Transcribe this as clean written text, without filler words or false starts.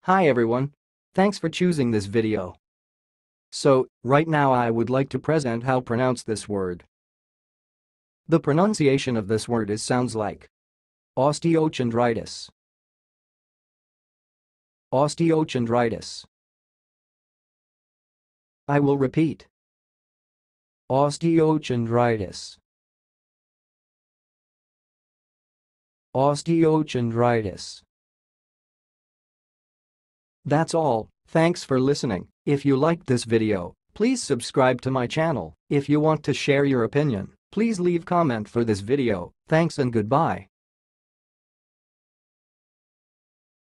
Hi everyone. Thanks for choosing this video. So, right now I would like to present how pronounce this word. The pronunciation of this word sounds like osteochondritis. Osteochondritis. I will repeat. Osteochondritis. Osteochondritis. That's all. Thanks for listening. If you liked this video, please subscribe to my channel. If you want to share your opinion, please leave comment for this video. Thanks and goodbye.